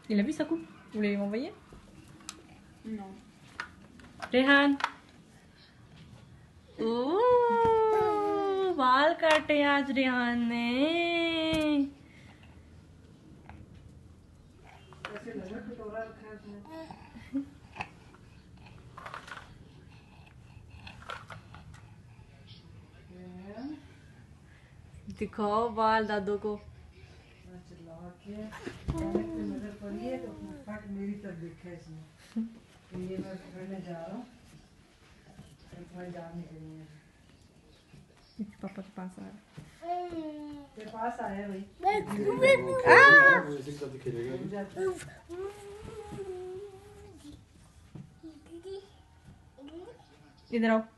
Il a vu sa coupe? Vous voulez m'envoyer? Non. Rehan बाल काटे आज रेहान ने। दिखाओ बाल दादू को। नजर पड़ी है तो फट मेरी तरफ देखा इसने। तो ये मैं पकड़ने जा रहा हूँ। पापा के पास आ रहा तेरे पास आया भाई। इधर आओ।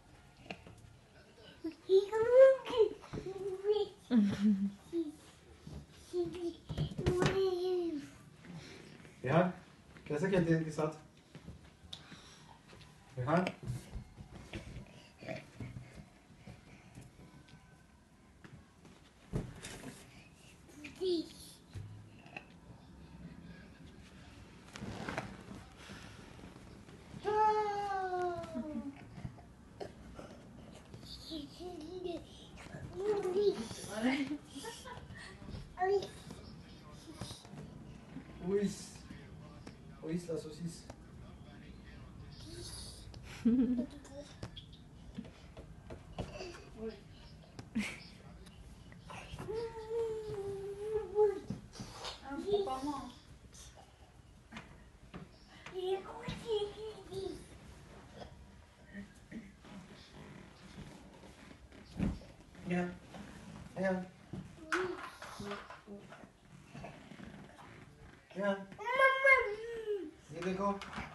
रेहान कैसे खेलते हैं इनके साथ? Rehan Uis la saucisse. Yeah. Yeah. Yeah. ये देखो